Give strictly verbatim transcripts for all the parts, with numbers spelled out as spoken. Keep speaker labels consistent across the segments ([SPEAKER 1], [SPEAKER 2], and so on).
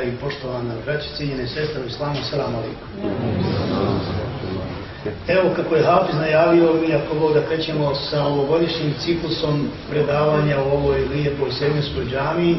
[SPEAKER 1] draga i poštovana braći, cijenjene sestre u islamu, selamu alaikum. Evo kako je Hafiz najavio, mi ako Bog da krećemo sa ovogodišnjim ciklusom predavanja u ovoj lijepoj Semljenskoj džamiji.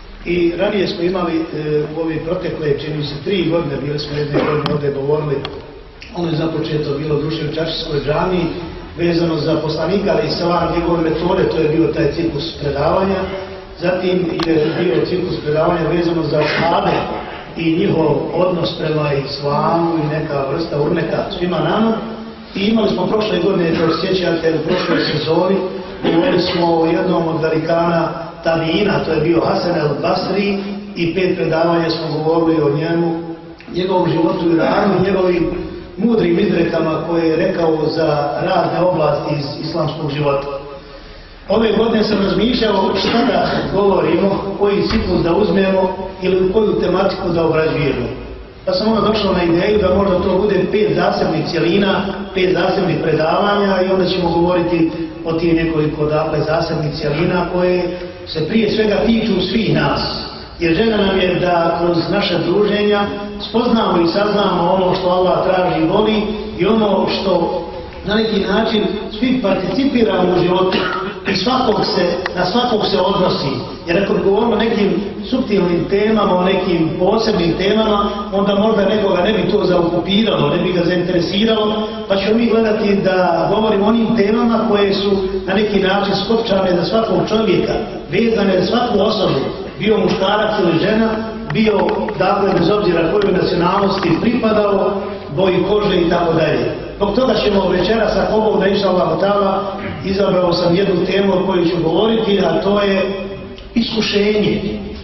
[SPEAKER 1] I ranije smo imali e, u ove protekle, čini se tri godine, bili smo jedne godine ovdje govorili, ono je započeto bilo u Duševčašijskoj džamiji, vezano za poslanika, ali i selam njegove metode, to je bio taj ciklus predavanja. Zatim je bio ciklus predavanja vezano za ashabe i njihov odnos prema islamu i neka vrsta urneka svima nama. I imali smo prošle godine, kao sjećate, u prošloj sezoni, govorili smo o jednom od velikana Tabiina, to je bio Hasan el-Basri, i pet predavanja smo govorili o njemu, njegovom životu i radu, njegovim mudrim izrekama koje je rekao za razne oblasti iz islamskog života. Ove godine sam razmišljao šta da govorimo, koji ciklus da uzmemo ili koju tematiku da obrađujemo. Pa sam onda došao na ideju da možda to bude pet zasebnih cjelina, pet zasebnih predavanja i onda ćemo govoriti o tih nekoliko dakle zasebnih cjelina koje se prije svega tiču svih nas. Jer želja nam je da kroz naše druženja spoznamo i saznamo ono što Allah traži i voli i ono što na neki način svi participiramo u životu i svakog se, na svakog se odnosi. Jer ako govorimo o nekim suptilnim temama, o nekim posebnim temama, onda možda nekoga ne bi to zaokupiralo, ne bi ga zainteresiralo, pa ćemo mi gledati da govorimo o onim temama koje su na neki način skopčane za svakog čovjeka, vezane za svaku osobu, bio muškarac ili žena, bio, dakle, bez obzira koju nacionalnosti pripadao, boji kože i tako dalje. Zbog toga ćemo večeras, ako Bog da inša Allah ta'ala, izabrao sam jednu temu o kojoj ću govoriti, a to je iskušenje.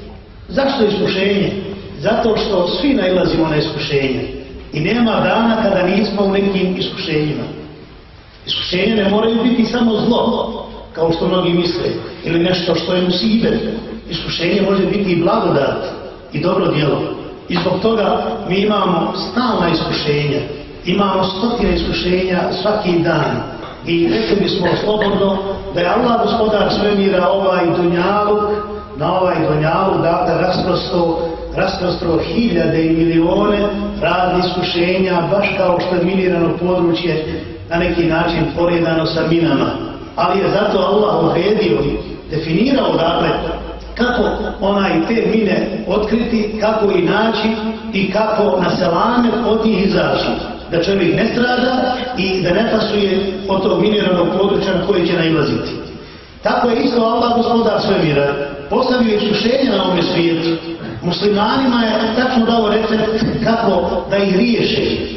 [SPEAKER 1] Zašto iskušenje? Zato što svi nailazimo na iskušenje. I nema dana kada nismo u nekim iskušenjima. Iskušenje ne moraju biti samo zlo, kao što mnogi misle, ili nešto što je musibet. Iskušenje može biti i blagodat i dobro djelo. I zbog toga mi imamo stalna iskušenja. Imamo stotine iskušenja svaki dan. I rekli bismo slobodno da je Allah gospodar svemira ovaj dunjaluk, na ovaj dunjaluk, dakle rasprosto, rasprosto hiljade i milione raznih iskušenja, baš kao što je minirano područje na neki način poredano sa minama. Ali je zato Allah odredio i definirao, dakle, kako onaj te mine otkriti, kako i naći i kako na selame od njih izaći. Da čovjek ne strada i da ne pasuje od tog miniranog područja na koje će nailaziti. Tako je isto Allah gospodar svemira postavio iskušenje na ovom svijetu. Muslimanima je tačno dao recept kako da ih riješe,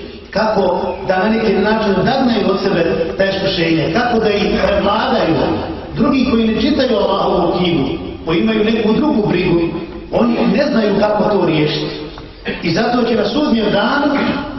[SPEAKER 1] kako da na neki način odagnaju od sebe ta iskušenja, kako da ih prevladaju. Drugi koji ne čitaju Allahovu knjigu, koji imaju neku drugu brigu, oni ne znaju kako to riješiti. I zato će na sudnjem danu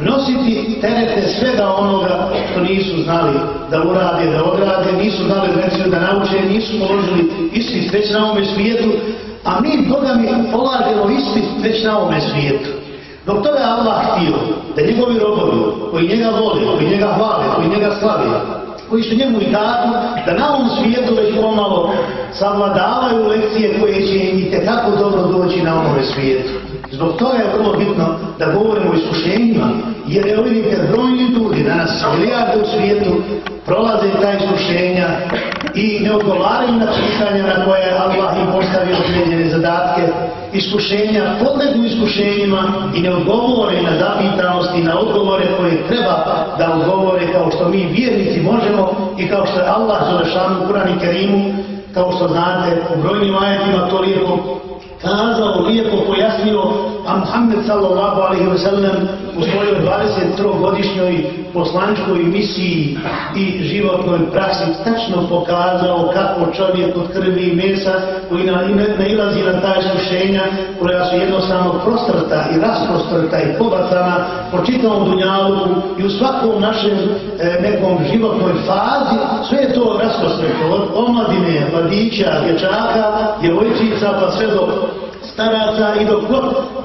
[SPEAKER 1] nositi terete svega onoga što nisu znali da urade, da odrade, nisu znali recimo da nauče, nisu položili ispit već na ovome svijetu, a mi Boga mi polažemo ispit već na ovome svijetu. Dok toga je Allah htio da njegovi robovi koji njega vole, koji njega hvale, koji njega slave, koji su njemu i tako, da na ovom svijetu već pomalo savladavaju lekcije koje će im itekako dobro doći na ovome svijetu. Zbog toga je vrlo bitno da govorimo o iskušenjima, jer je vidite brojni ljudi, danas milijarde u svijetu, prolaze ta iskušenja i ne odgovaraju na pitanja na koje je Allah im postavio određene zadatke. Iskušenja podlegnu iskušenjima i ne odgovore na zapitanosti, na odgovore koje treba da odgovore kao što mi vjernici možemo i kao što je Allah Đelešanu u Kur'anu Kerimu, kao što znate, u brojnim ajetima to lijepo kazao, lijepo pojasnio, a Muhammed sallallahu alaihi wa sallam u svojoj dvadesettrogodišnjoj poslaničkoj misiji i životnoj praksi tačno pokazao kako čovjek od krvi i mesa koji nailazi na ta iskušenja koja su jednostavno prostrta i rasprostrta i pobacana po čitavom dunjaluku i u svakom našem e, nekom životnoj fazi, sve je to rasprostrto od omladine, mladića, dječaka, djevojčica pa sve do staraca i dok god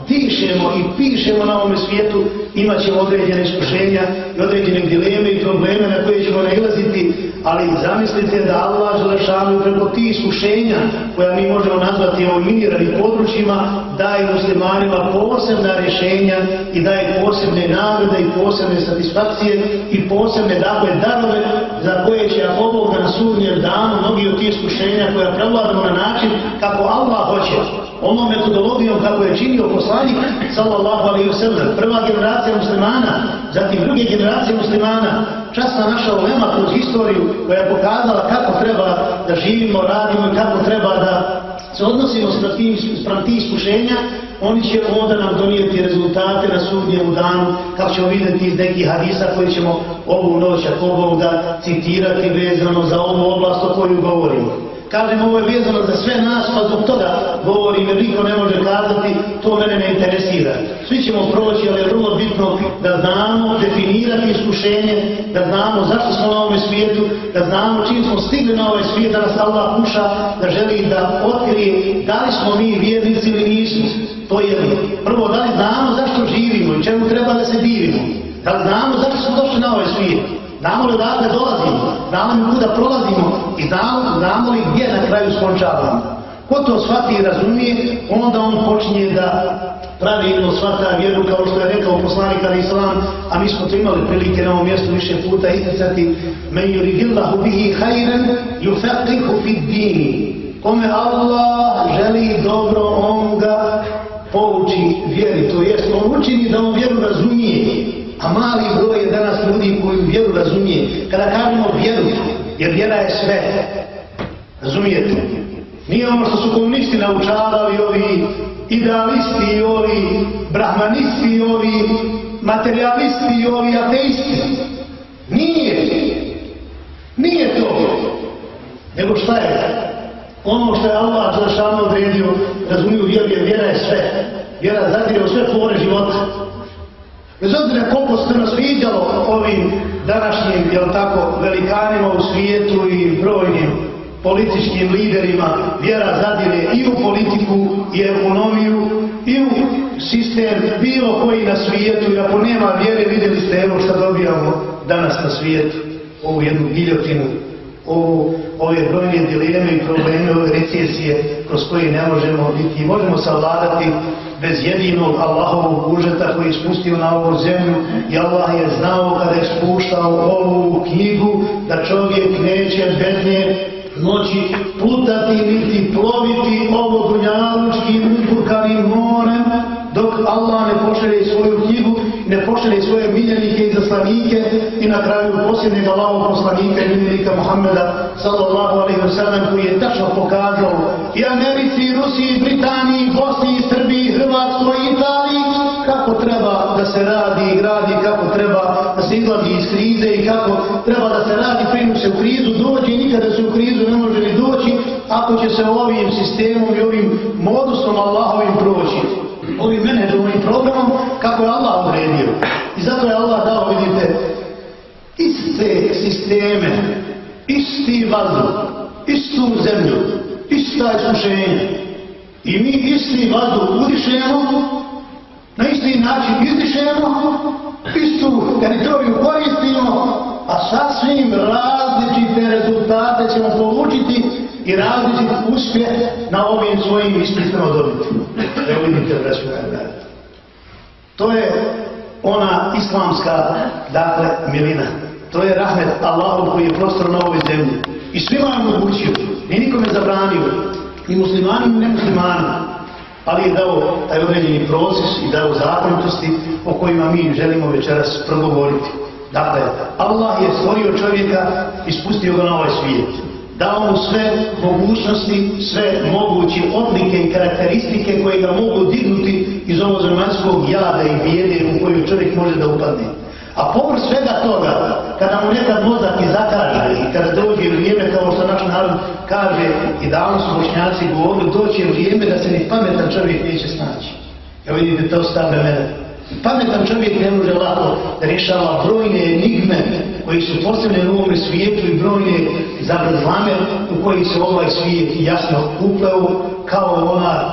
[SPEAKER 1] dišemo i pišemo na ovome svijetu, imat ćemo određene iskušenja i određene dileme i probleme na koje ćemo nailaziti, ali zamislite da Allah Želešanu preko tih iskušenja, koja mi možemo nazvati ovim miniranim područjima, daje muslimanima posebna rješenja i daje posebne nagrade i posebne satisfakcije i posebne dakle darove za koje će ako Bog na sudnjem danu mnogi od tih iskušenja koja prevladamo na način kako Allah hoće, onom metodologijom kako je činio poslanik sallallahu alejhi ve sellem, prva generacija muslimana, zatim druge generacije muslimana, časna naša ulema kroz historiju koja je pokazala kako treba da živimo, radimo i kako treba da se odnosimo spram tih iskušenja, oni će onda nam donijeti rezultate na sudnjem danu, kako ćemo vidjeti iz nekih hadisa koji ćemo ovu noć ako Bog da citirati vezano za ovu oblast o koju govorimo. Kažem, ovo je vezano za sve nas, pa zbog toga govorim, jer niko ne može kazati, to mene ne interesira. Svi ćemo proći, ali je vrlo bitno da znamo definirati iskušenje, da znamo zašto smo na ovome svijetu, da znamo čim smo stigli na ovaj svijet, da nas Allah kuša, da želi da otkrije da li smo mi vjernici ili nismo. To je jedno. Prvo, da li znamo zašto živimo i čemu treba da se divimo. Da li znamo zašto smo došli na ovaj svijet. Znamo li odakle dolazimo, znamo li kuda prolazimo i znamo, znamo li gdje na kraju skončavamo. Ko to shvati i razumije, onda on počinje da pravilno shvata vjeru, kao što je rekao poslanik alejhi selam, a mi smo to imali prilike na ovom mjestu više puta isticati: men yuridillahu bihi khayran yufaqihu fid din. Kome Allah želi dobro, on ga pouči vjeri, to jest on učini da on vjeru razumije. A mali broj je danas ljudi koji vjeru razumije. Kada kažemo vjeru, jer vjera je sve. Razumijete? Nije ono što su komunisti naučavali, ovi idealisti, ovi brahmanisti, ovi materialisti, ovi ateisti. Nije. Nije to. Nego šta je? Ono što je Allah Želešanu odredio, razumiju vjeru, jer vjera je sve. Vjera zadire u sve pore života. Bez obzira koliko se nas sviđalo ovim današnjim, jel tako, velikanima u svijetu i brojnim političkim liderima, vjera zadire i u politiku i ekonomiju i u sistem bilo koji na svijetu, i ako nema vjere, vidjeli ste evo što dobijamo danas na svijetu, ovu jednu giljotinu, ovu, ove brojne dileme i probleme, ove recesije kroz koje ne možemo biti, možemo savladati bez jedinog Allahovog budžeta koji je spustio na ovu zemlju, i Allah je znao kada je spuštao ovu knjigu da čovjek neće bez nje moći plutati niti ploviti ovo dunjalučkim uzburkanim morem, dok Allah ne pošalje svoju knjigu, ne pošalje svoje miljenike i zaslanike i na kraju posljednjeg Allahovog poslanika i miljenika Muhammeda sallallahu alejhi ve sellem, koji je tačno pokazao i Americi, Rusiji, Britaniji, Bosni, Srbiji, Hrvatskoj i Italiji kako treba da se radi i gradi, kako treba da se izlazi iz krize i kako treba da se radi prije se u krizu dođe, i nikada se u krizu ne može ni doći ako će se ovim sistemom i ovim modusom Allahovim proći, ovim menedžovim programom kako je Allah odredio. I zato je Allah dao, vidite, iste sisteme, isti vazduh, istu zemlju, ista iskušenja. I mi isti vazduh udišemo, na isti način izdišemo, istu teritoriju koristimo, a sasvim različite rezultate ćemo polučiti i različit uspjeh na ovim svojim ispitima dobiti. Evo vidite, braćo moja. To je ona islamska, dakle, milina. To je rahmet Allahov koji je prostor na ovoj zemlji. I svima je omogućio, ni nikome zabranio, ni muslimanima, ni nemuslimanima. Ali je dao taj određeni proces i dao zakonitosti o kojima mi želimo večeras progovoriti. Dakle, Allah je stvorio čovjeka i spustio ga na ovaj svijet. Dao mu sve mogućnosti, sve moguće odlike i karakteristike koje ga mogu dignuti iz ovog zemaljskog jada i bijede u koju čovjek može da upadne. A povrh svega toga, kada mu nekad mozak i zakaže i kada dođe vrijeme, kao što naš narod kaže, i davno su Bošnjaci govorili, doće vrijeme da se ni pametan čovjek neće snaći. Evo vidite, to stavlja mene. Pametan čovjek ne može lako da rješava brojne enigme koji su postavljeni u ovom svijetu i brojne zavrzlame u koji se ovaj svijet jasno upleo, kao ona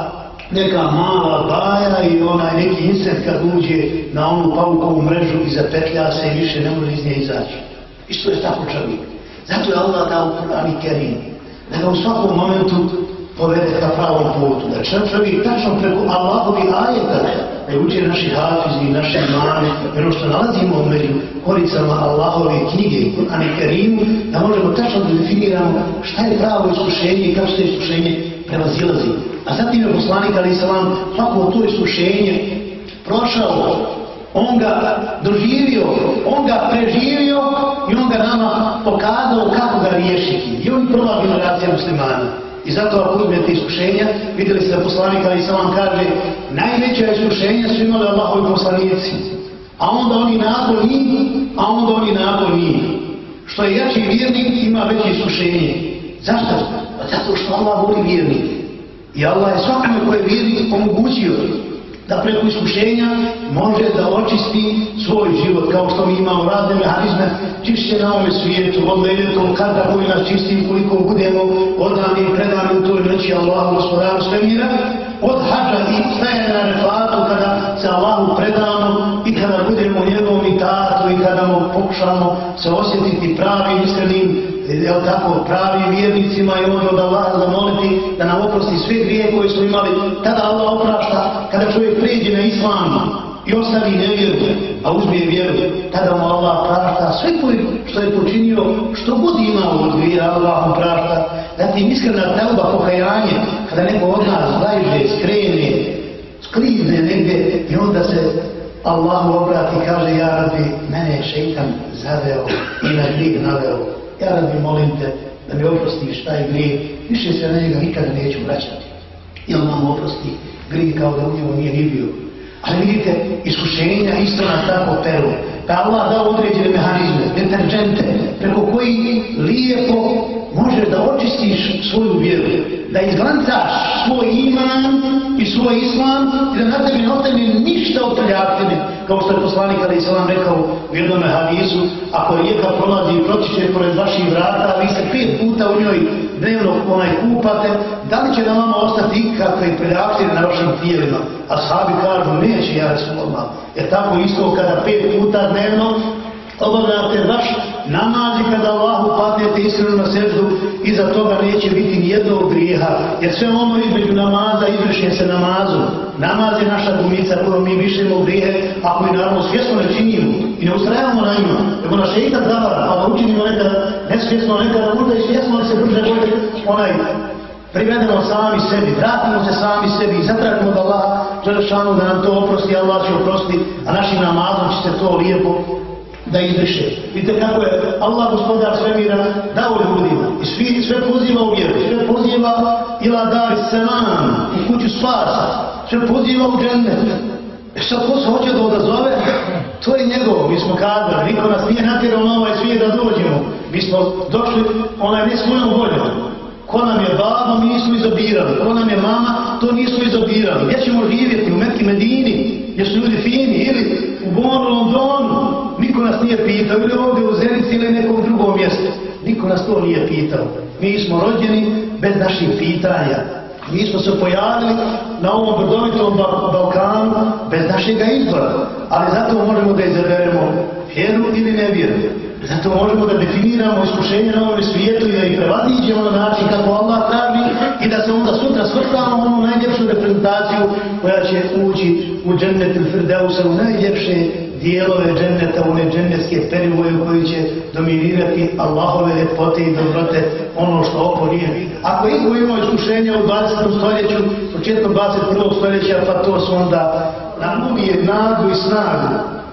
[SPEAKER 1] neka mala baja i onaj neki insekt kad uđe na onu paukovu mrežu i zapetlja se i više ne može iz nje izaći. Isto je tako čovjek. Zato je Allah dao Kur'an i Kerim, da ga u svakom momentu povede ka pravom putu, da čovjek tačno preko Allahovi ajeta, da je uče naši hafizi, naši imani, ono što nalazimo među koricama Allahove knjige, Kur'an i Kerimu, da možemo tačno da definiramo šta je pravo iskušenje i kako se iskušenje prevazilazi. A zatim je poslanik alejhi selam svako to iskušenje prošao, on ga doživio, on ga preživio i on ga nama pokazao kako ga riješiti. I on je prva generacija muslimana. I zato ako uzmete iskušenja, vidjeli ste da poslanik alejhi selam kaže najveća iskušenja su imali Allahovi poslanici, a onda oni nakon njih, a onda oni nakon njih. Što je jači vjernik ima veće iskušenje. Zašto? Pa zato što Allah voli vjernike. I Allah je svakome koji je vjernik omogućio da preko iskušenja može da očisti svoj život, kao što mi imamo razne mehanizme čišće na ovome svijetu, od letom, kada koji nas čistim, koliko budemo odani i predani u toj noći Allahu gospodaru svemira, od hađa i stajanja na refatu, kada se Allahu predamo i kada budemo njegovom itatu i kada mu pokušamo se osjetiti pravim, iskrenim, jel tako, pravim vjernicima i onda od Allaha zamoliti da nam oprosti sve grije koje smo imali, tada Allah oprašta, kada čovjek pređe na islam i ostavi nevjeru, a uzme vjeru, tada mu Allah prašta sve što je počinio, što god imao od grije, Allah mu prašta. Zatim iskrena teuba, pokajanje, kada neko od nas zajže, skrene, sklizne negdje i onda se Allahu obrati i kaže ja Rabbi, mene je šeitan zaveo i na grijeh naveo. Ja Rabbi, molim te da mi oprostiš taj grijeh, više se na njega nikada neću vraćati. I on nam oprosti grijeh kao da u njemu nije ni bio. Ali vidite, iskušenja isto nas tako peru. Pa Allah dao određene mehanizme, deterđente, preko koji lijepo možeš da očistiš svoju vjeru, da izglancaš svoj iman i svoj islam i da na tebi ne ostane ništa od prljavštine. Kao što je poslanik alejhi selam rekao u jednom hadisu, ako rijeka prolazi i protiče pored vaših vrata, vi se pet puta u njoj dnevno onaj kupate, da li će na vama ostati ikakve prljavštine na vašim tijelima? Ashabi kažu, neće, ja Resulullah, jer tako isto kada pet puta dnevno obavljate vaš namaz i kada Allahu padnete iskreno na seždu, iza toga neće biti nijednog grijeha, jer sve ono između namaza izvršenje se namazu. Namaz je naša gumica kojom mi višemo grijehe, ako i naravno svjesno ne činimo i ne ustrajamo na njima, nego nas šeitan zavara, pa da učinimo nekada nesvjesno, nekada možda i svjesno, ali se brže bolje onaj privedemo sami sebi, vratimo se sami sebi i zatražimo da Allah želešanu da nam to oprosti, Allah će oprosti, a našim namazom će se to lijepo da izbriše. Vidite kako je Allah gospodar svemira dao ljudima i svi, sve poziva u vjeru, sve poziva ila dar selam, u kuću spasa, sve poziva u džennet. E sad ko se hoće da odazove, to je njegovo, mi smo kazali, niko nas nije natjerao na ovaj svijet da dođemo, mi smo došli onaj ne svojom voljom. Ko nam je baba, mi nismo izabirali, ko nam je mama, to nismo izabirali. Gdje ćemo živjeti, u Mekki, Medini, gdje su ljudi fini, ili u Bonu, Londonu, niko nas nije pitao, ili ovdje u Zenici ili nekom drugom mjestu. Niko nas to nije pitao. Mi smo rođeni bez naših pitanja. Mi smo se pojavili na ovom brdovitom Balkanu bez našega izbora. Ali zato možemo da izaberemo vjeru ili nevjeru. Zato možemo da definiramo iskušenje na ovom svijetu i da ih prevaziđemo na način kako Allah traži i da se onda sutra svrstamo onu najljepšu reprezentaciju koja će ući u džennet il Firdeusa, u najljepše dijelove dženneta, u one džennetske perivoje u koji će dominirati Allahove ljepote i dobrote, ono što oko nije vidio. Ako iko ima iskušenja u dvadesetom stoljeću, početkom dvadeset prvog stoljeća, pa to su onda nam uvijek nadu i snagu.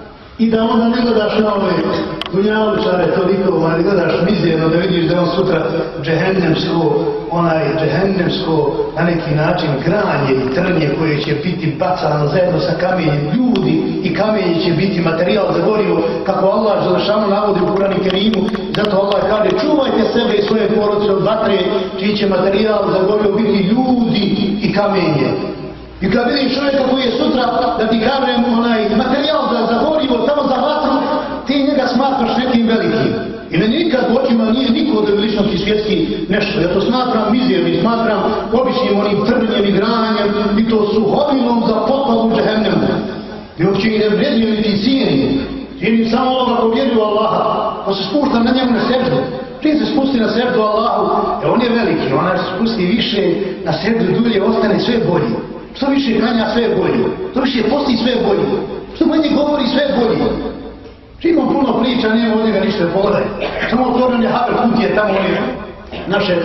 [SPEAKER 1] I da onda ne gledaš na ove dunjalučare toliko, ne gledaš mizerno da vidiš da on sutra džehennemsko, onaj džehennemsko na neki način granje i trnje koje će biti bacano zajedno sa kamenjem, ljudi i kamenje će biti materijal za gorivo, kako Allah želešano navodi u Kur'anu Kerimu. Zato Allah kaže, čuvajte sebe i svoje porodice od vatre, čiji će materijal za gorivo biti ljudi i kamenje. I kad vidiš čovjeka koji je sutra, da ti kažem, onaj materijal za, za gorivo, tamo za vatru, ti njega smatraš nekim velikim. I meni nikad u očima nije niko od veličina
[SPEAKER 2] ličnost i svjetski nešto. Ja to smatram mizernim, smatram običnim onim trnjem i granjem i to suhodinom za potpadu džehennemu. I uopće i ne vredio niti cijenim. Cijenim samo onoga ko vjeruje u Allaha, pa se spuštam na njemu na srdu. Čim se spusti na srdu Allahu, jer on je veliki, ona se spusti više na srdu dulje, ostane sve bolje. Što više klanja, sve bolje. Što više posti, sve bolje. Što manje govori, sve bolje. Čim on puno priča, nema od njega ništa pogledaj. Samo otvorene haber kutije tamo one naše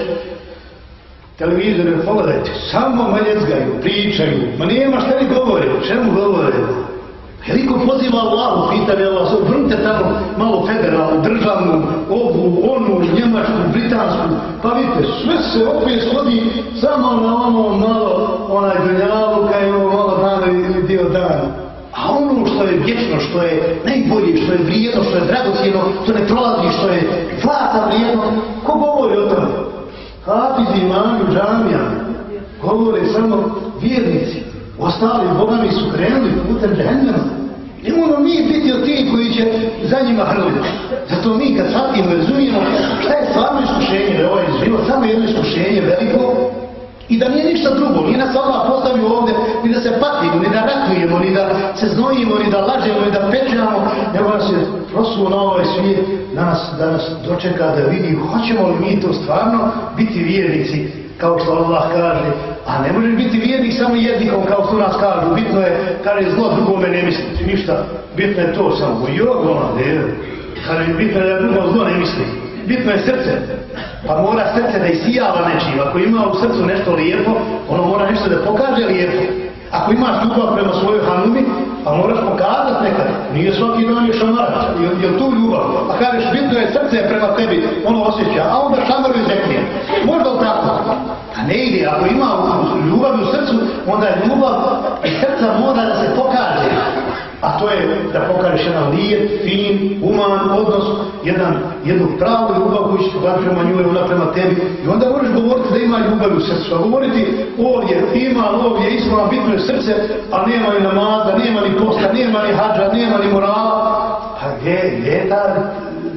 [SPEAKER 2] televizore, pogledajte. Samo maljezgaju, pričaju. Ma nema šta li govore, čemu govore? Veliko poziva Allahu, pitanje Allah, vrnite tamo malo federalnu, državnu, ovu, onu, njemačku, britansku, pa vidite, sve se opet svodi samo na ono malo, onaj dunjaluka i ono malo dana ili dio dana. A ono što je vječno, što je najbolje, što je vrijedno, što je dragocjeno, što ne prolazi, što je zlata vrijedno, ko govori o tome? Hafizi, imami, džamijami, govore samo vjernici. Ostali bogami su krenuli putem džehennema. Ne moramo mi biti od tih koji će za njima hrliti. Zato mi kad shvatimo, razumijemo šta je stvarno iskušenje, da je ovaj život samo jedno iskušenje veliko i da nije ništa drugo, nije nas Allah postavio ovdje ni da se patimo, ni da ratujemo, ni da se znojimo, ni da lažemo, ni da pečamo, nego nas je prosuo na ovaj svijet da nas, da nas dočeka da vidi hoćemo li mi to stvarno biti vjernici, kao što Allah kaže. A ne možeš biti vjernik samo jednikom, kao što nas kažu. Bitno je, kaže, zlo drugome ne misliti ništa. Bitno je to samo. Jog, ona, ne. Kaže, bitno je da drugo zlo ne misli. Bitno je srce. Pa mora srce da isijava nečim. Ako ima u srcu nešto lijepo, ono mora nešto da pokaže lijepo. Ako imaš ljubav prema svojoj hanumi, pa moraš pokazati nekad. Nije svaki dan je šamarac. Je li tu ljubav? Pa kažeš, bitno je srce prema tebi, ono osjeća. A onda šamaru izrekne. Možda li tako? A ne ide. Ako ima ljubav u srcu, onda je ljubav i srca mora da se pokaže. A to je da pokažeš jedan lijep, fin, human odnos, jedan, jednu pravu ljubav koju će pokazati prema nju i ona prema tebi. I onda možeš govoriti da ima ljubav u srcu. A govoriti ovdje ima, ovdje islam, bitno je srce, a nema ni namaza, nema ni posta, nema ni hadža, nema ni morala. Pa gdje, gdje je ta,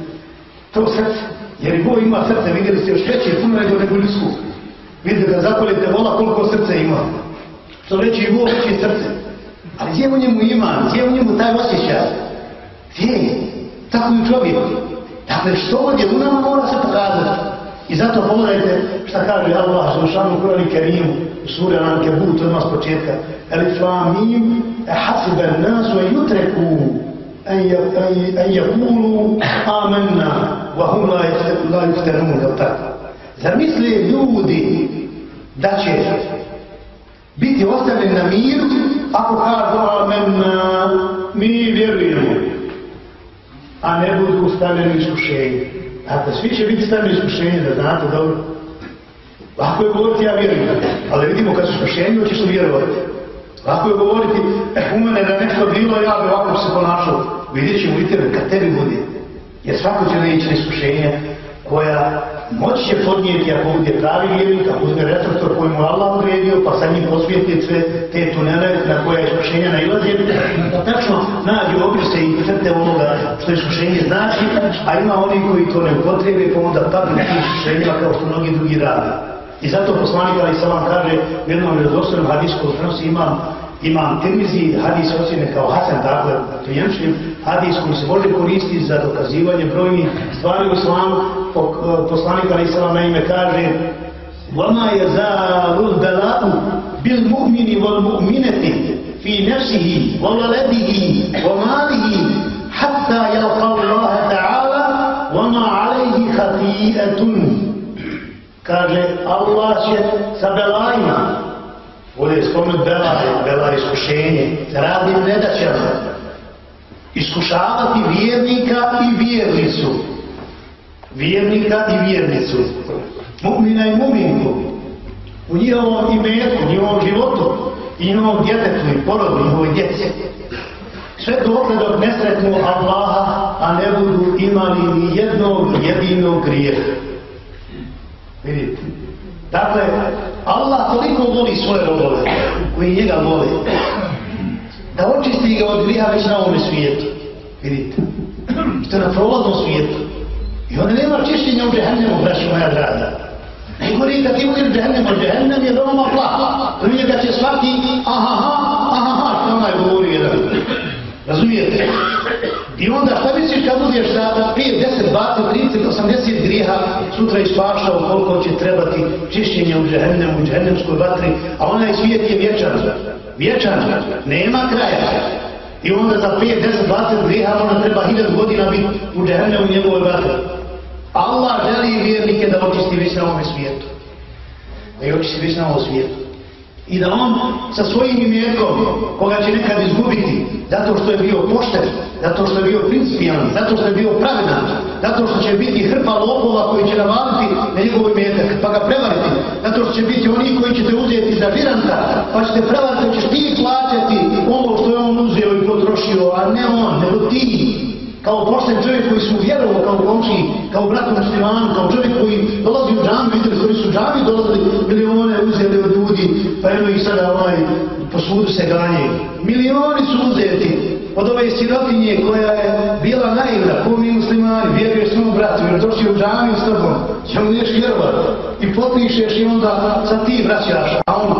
[SPEAKER 2] to srce? Jer Bog ima srce, vidjeli ste još veće, puno nego nego ljudsku. Vidite kad zapalite vola koliko srce ima. Što reći i Bog veće srce. Ali gdje u njemu iman, gdje u njemu taj osjećaj? Gdje je? Tako i čovjek. Dakle, što ovdje u nama mora se pokazati. I zato pogledajte šta kaže Allah Želešanu u Kur'anu Kerimu, u suri Al-Ankebut, odmah s početka. Elif lam mim, hasiba an-nasu an yutraku an yaqulu amanna wa hum la yuftanun. Zar misle ljudi da će biti ostavljeni na miru ako kažu amanna, mi vjerujemo, a ne budu stavljeni iskušenje. Dakle, svi će biti stavljeni iskušenje, da znate dobro. Lako je govoriti ja vjerujem, ali vidimo kad su iskušenje, hoćeš li vjerovati. Lako je govoriti, eh, u mene da nešto bilo, ja bi ovako se ponašao. Vidjet ćemo i tebe, kad tebi bude. Jer svako će naići na iskušenje koja moći će podnijeti ako bude pravi vjernik, ako bude retraktor koji mu Allah odredio, pa sa njim posvijetiti sve te tunele na koja iskušenja nailazi, da tačno nađe obrise i crte onoga što iskušenje znači, a ima oni koji to ne upotrebe, pa onda padne na iskušenjima kao što mnogi drugi rade. I zato poslanik alejhi selam kaže u jednom vjerodostojnom hadisku prenosi imam Imam Tirmizi, hadis ocjene kao Hasan, dakle, prijenčljiv hadis koji se može koristiti za dokazivanje brojnih stvari u islamu. Poslanik alejhi selam naime kaže: وَمَا يَزَالُ الْبَلَاءُ بِالْمُؤْمِنِ وَالْمُؤْمِنَةِ فِي نَفْسِهِ وَوَلَدِهِ وَمَالِهِ حَتَّى يَلْقَى اللَّهَ تَعَالَى وَمَا عَلَيْهِ خَطِيئَةٌ. Kaže, Allah će sa belajima, ovdje je spomenut belaje, belaje iskušenje, sa raznim nedaćama, iskušavati vjernika i vjernicu. Vjernika i vjernicu. Mu'mina i mu'minku. U njihovom imetku, njihovom životu, i njihovom djetetu i porodu, njihovoj djeci. Sve dokle dok ne sretnu Allaha, a ne budu imali ni jednog jedinog grijeha. Vidite. Dakle, Allah toliko voli svoje robove, koji njega voli, da očisti ga od grijeha već na ovome svijetu. Vidite. I to na prolaznom svijetu. I onda nema čišćenja u džehennemu, braćo moja draga. Najgore kad ti uđeš u džehennem, a džehennem je veoma plah. Do njega će svaki ahaha, ahaha, što onaj govori jedan. Razumijete? I onda šta misliš kad uđeš za pet, deset, dvadeset, trideset, osamdeset grijeha, sutra ispaštao koliko će trebati čišćenja u džehennemu, u džehennemskoj vatri, a onaj svijet je vječan. Vječan, nema kraja. I onda za pet, deset, dvadeset grijeha ona treba hiljadu godina biti u džehennemu njegovoj vatri. Allah želi vjernike da očisti već na ovome svijetu. Da je očisti već na ovom svijetu. I da on sa svojim imetkom, koga će nekad izgubiti, zato što je bio pošten, zato što je bio principijalan, zato što je bio pravedan, zato što će biti hrpa lopova koji će navaliti na njegov imetak, pa ga prevariti, zato što će biti oni koji će te uzeti za žiranta, pa će te prevariti, ćeš ti plaćati ono što je on uzeo i potrošio, a ne on, nego ti. Kao pošten čovjek koji su vjerovao kao komši, kao bratu muslimanu, kao čovjek koji dolazi u džami, vidjeli koji su u džami dolazili, milione uzeli od ljudi, pa eno ih sada onaj, po svudu se ganjaju. Milioni su uzeti od ove sirotinje koja je bila naivna, ko mi muslimani, vjeruje svom bratu, jer došli u džami s tobom, će mu neš vjerovat i potpišeš i onda sad ti vraćaš, a on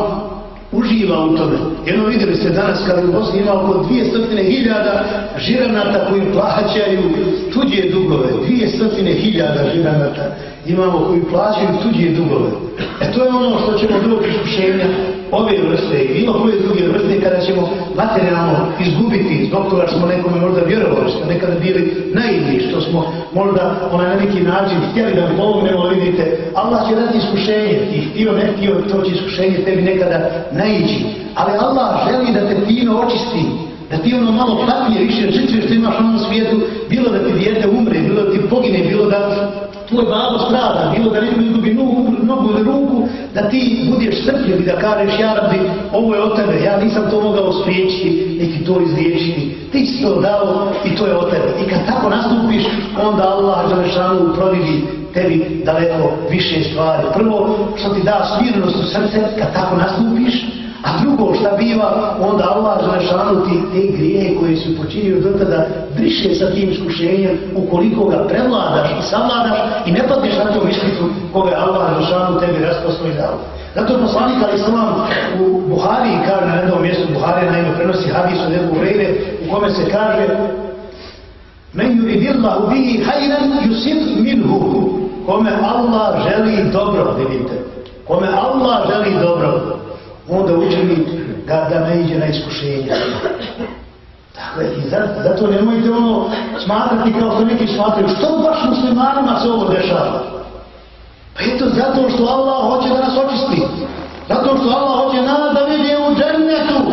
[SPEAKER 2] uživa u tome. Jedno vidjeli ste danas kada u Bosni ima oko dvjesto hiljada žiranata koji plaćaju tuđe dugove. dvjesto hiljada žiranata imamo koji plaćaju tuđe dugove. E to je ono što ćemo doći iskušenja ove vrste i bilo koje druge vrste kada ćemo materijalno izgubiti zbog toga što smo nekome možda vjerovali, što smo nekada bili naivni, što smo možda na neki način htjeli da pomognemo, ali vidite, Allah će dati iskušenje i htio ne htio, to će iskušenje tebi nekada naići. Ali Allah želi da te fino očisti, da ti ono malo patnije više žitve što imaš na ovom svijetu, bilo da ti dijete umre, bilo da ti pogine, bilo da tvoj babo strada, bilo da nekom izgubi nogu, nogu ili ruku, da ti budeš strpljiv i da kažeš ja Rabbi, ovo je od tebe, ja nisam to mogao spriječiti, neki to izliječiti, ti si to dao i to je od tebe. I kad tako nastupiš, onda Allah Đelešanu prodivi tebi daleko više stvari. Prvo, što ti da smirenost u srce, kad tako nastupiš, a drugo šta biva, onda Allah Đelešanu ti te grijehe koje si počinio do tada briše sa tim iskušenjem ukoliko ga prevladaš i savladaš i ne padneš na tom ispitu koga je Allah Đelešanu tebi rasposlo i dao. Zato poslanik alejhi selam u Buhariji kaže na jednom mjestu, Buharija naime prenosi hadis od Ebu Hurajre u kome se kaže Men yuridillahu bihi hajran yusib minhu, kome Allah želi dobro, vidite, kome Allah želi dobro, onda učini ga da ne iđe na iskušenje. Dakle, i zato nemojte ono smatrati kao što neki smatraju, što baš muslimanima se ovo dešava? Pa eto zato što Allah hoće da nas očisti. Zato što Allah hoće nas da vidi u džennetu.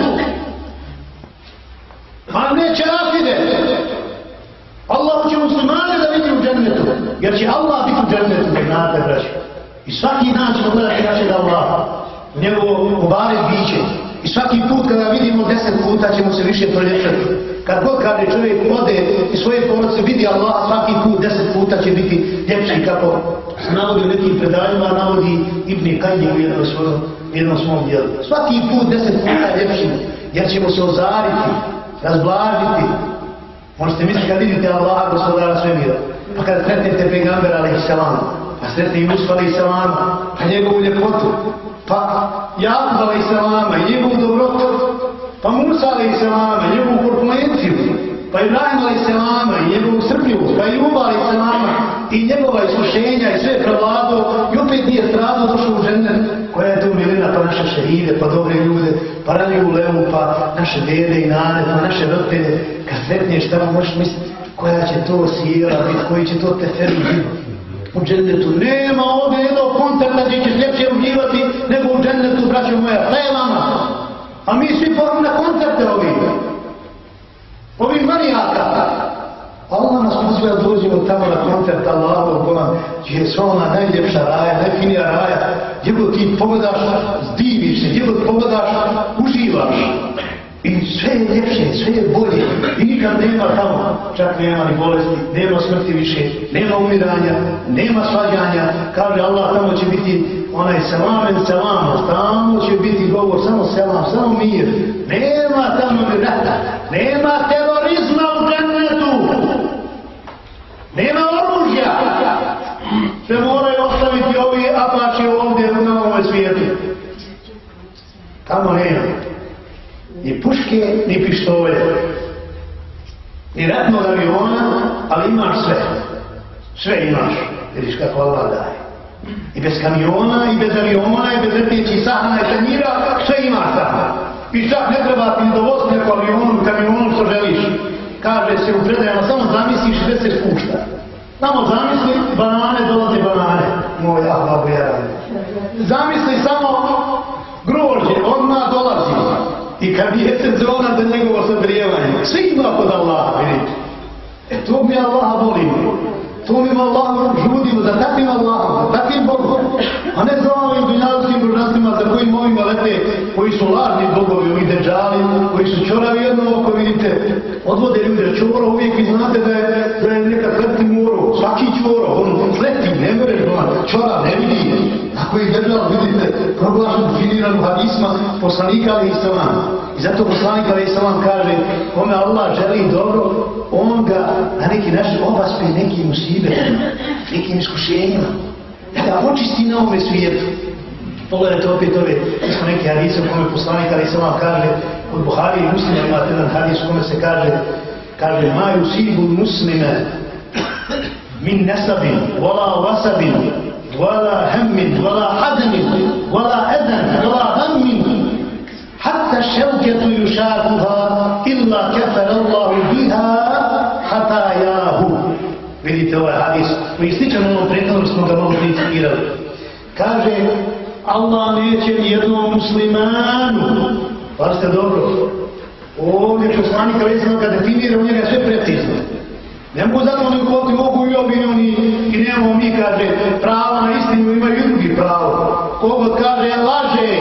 [SPEAKER 2] A ne čafire. Allah hoće muslimane da vidi u džennetu. Jer će Allah biti u džennetu, ne znate, braći. I svaki dan ćemo gledati našeg Allaha, u njegovo mubarek biće. I svaki put kada vidimo deset puta ćemo se više proljepšati. Kad god kaže čovjek ode i svoje porodice vidi Allah, svaki put deset puta će biti ljepši, kako navodi u nekim predanjima, navodi Ibn Kajim u jednom svom, jednom svom dijelu. Svaki put deset puta ljepši, jer ćemo se ozariti, razblažiti. Možete misliti kad vidite Allaha, gospodara svemira, pa kada sretnete pejgambera alejhi selam, pa sretne i Musa alejhi selam, pa njegovu ljepotu, pa Jakub alejhi selama i njegovu dobrotu, pa Musa alejhi selama i njegovu korpulenciju, pa Ibrahim alejhi selama i njegovu strpljivost, pa Juba alejhi selama i njegova iskušenja i sve prevlado, i opet nije stradao, došao u džennet, koja je to milina, pa naše šehide, pa dobre ljude, pa raniju levu, pa naše dede i nane, pa naše roditelje. Kad sretneš tamo možeš misliti koja će to sjela biti, koji će to teferi biti. U džennetu nema ovdje jednog koncerta gdje ćeš ljepše uživati nego u džennetu, braćo moja, šta je vama? A mi svi porum na koncerte ovih, ovih manijaka. Allah nas poziva da dođemo tamo na koncert Allahov Boga, gdje je sva ona najljepša raja, najfinija raja, gdje god ti pogledaš, zdiviš se, gdje god pogledaš, uživaš. I sve je ljepše, sve je bolje. I nikad nema tamo, čak nema ni bolesti, nema smrti više, nema umiranja, nema svađanja. Kaže Allah, tamo će biti onaj selamen selama, tamo će biti govor, samo selam, samo mir. Nema tamo ni rata, nema terorizma u džennetu, nema oružja. puške, ni pištolje, ni ratnog aviona, ali imaš sve. Sve imaš, vidiš kako Allah daje. I bez kamiona, i bez aviona, i bez letjećih sahana i tanjira, sve imaš tamo. I čak ne treba ti dovoziti neko avionu, kamionu što želiš. Kaže se u predajama, samo zamisliš i sve se spušta. Samo zamisli, banane, dolaze banane. Moj Allah, vjeran. Zamisli samo grožđe, odmah dolazi. I kad je sezona za njegovo sagrijevanje, svi ima kod Allaha, vidite. E to mi Allaha volimo. To mi Allahom žudimo, za takvim Allahom, za takvim Bogom. A ne za ovim dunjavskim božanstvima za kojim ovima lete, koji su lažni bogovi, ovi deđali, koji su čoravi jedno oko, vidite, odvode ljude. Čoro uvijek vi znate da je, da je neka sleti moro, svaki čoro, on sleti, ne mereš gledati, čora ne vidi. Ako je deđal, vidite, proglašen, definiran u hadisma, poslanika ali islam. I zato poslanik ali islam kaže, kome Allah želi dobro, on ga na neki način obaspe nekim musibetima, nekim iskušenjima, da očisti na ovome svijetu. Pogledajte opet ove, smo neki hadise u kome poslanik ali islam kaže, od Buhari i Muslima imate jedan hadis u kome se kaže, kaže, ma yusibu muslime min nesabin, wala wasabin, wala hemmin, wala hazamin, wala edan, wala hammin, hatta ševketu yušakuha, illa kefar Allahu biha, hatajahu. Vidite ovaj hadis, koji sličan onom prethodnom smo ga mogli citirali. Kaže, Allah neće nijednom muslimanu, pa ste dobro, ovdje poslanik ali sam ga definira, u njega sve precizno. Ne mogu zato oni ukoliti mogu i obi oni i nemamo mi, kaže, prava na istinu, imaju i drugi pravo. Kogod kaže, laže.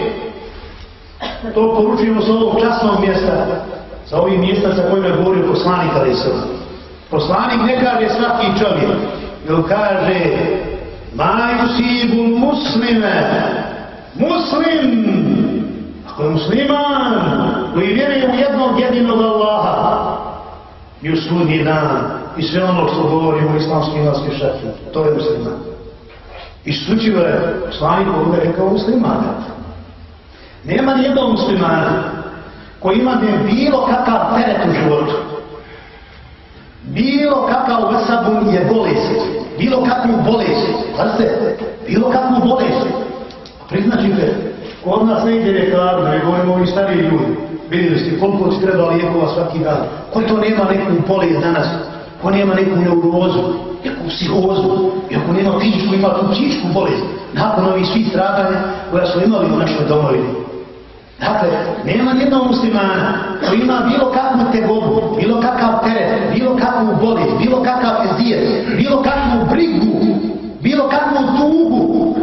[SPEAKER 2] To poručujemo s ovog časnog mjesta, sa ovih mjesta sa kojima je govorio poslanik ali sam. Poslanik ne kaže svaki čovjek, nego kaže, ma yusibu muslime, muslim, ako je musliman, koji vjeruje u jednog jedinog Allaha, i u sudnji dan, i sve ono što govorimo u islamskim imanskim šatima, to je musliman. Isključivo je poslanik ovdje rekao muslimana. Nema nijednog muslimana koji ima bilo kakav teret u životu, bilo kakav vasabun je bolest, bilo kakvu bolest, pazite, bilo kakvu bolest. Priznačite, kod nas ne ide reklamu, ne govorimo ovi stariji ljudi. Vidjeli ste koliko ti treba lijekova svaki dan. Ko to nema neku bolest danas, ko nema neku neurozu, neku psihozu, i ako nema fizičku, ima tu psihičku bolest, nakon ovih svih stradanja koja su imali u našoj domovini. Dakle, nema nijednog muslimana koji ima bilo kakvu tegobu, bilo kakav teret, bilo kakvu bolest, bilo kakav ezijet, bilo kakvu brigu, bilo kakvu tugu.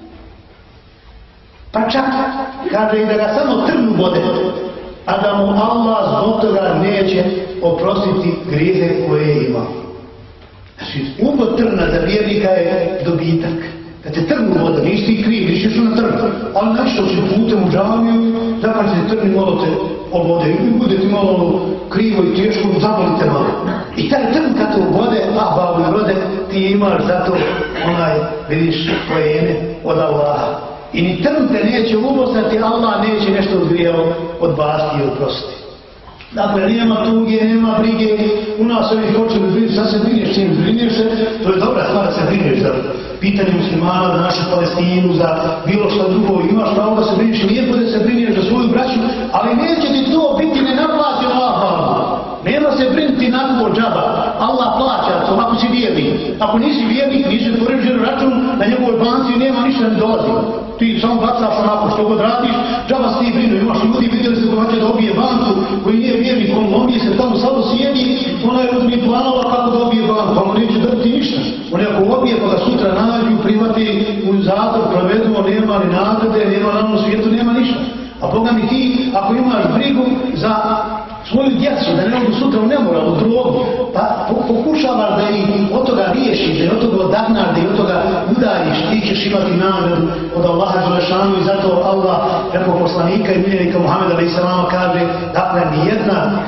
[SPEAKER 2] Pa čak, kaže i da ga samo trnu vode, a da mu Allah zbog toga neće oprostiti grijehe koje je imao. Znači, uvod trna za vjernika je dobitak. Kad te trnu voda, nisi ti kriv, nisi što na trnu, ali nešto si putem u džaviju, zakon se trni malo te obode i bude ti malo krivo i teško, zabolite malo. I taj trn kad te obode, a bavne rode, ti imaš zato onaj, vidiš, pojene od Allaha. I ni trn te neće ubostati, Allah neće nešto odgrijao odbasti i oprostiti. Dakle, nema tuge, nema brige, u nas ovih hoće da briniš, sad se brineš čim brineš se, to je dobra stvar da se brineš za pitanje muslimana, za našu Palestinu, za bilo što drugo, imaš pravo da se brineš, lijepo da se brineš za svoju braću, ali neće ti to biti nenaplaćeno Allah. Nema se brinuti na to džaba, Allah plaća to ako si vjernik. Ako nisi vjernik, nisi otvorio račun, na njegovoj banci nema ništa ne dolazi. Ti samo bacaš onako što god radiš, džaba si ti brinu, imaš ljudi, vidjeli ste ko hoće da obije banku, koji nije vjernik, on lomije se tamo samo sjedi, ona je uzmi planova kako da obije banku, pa mu neće dobiti ništa. On je ako obije, pa ga sutra nađu, privati u zatvor, provedu, nema ni nagrade, nema na ovom svijetu, nema ništa. A Boga mi ti, ako imaš brigu za svoju djecu, da ne mogu sutra u nemoral, u drogu, pa pokušavaš da ih od toga riješiš, da ih od toga odagnaš, da ih od toga udariš, ti ćeš imati nagradu od Allaha Đelešanu i zato Allah, preko poslanika i miljenika Muhameda alejhi selam kaže, dakle, nijedna teret,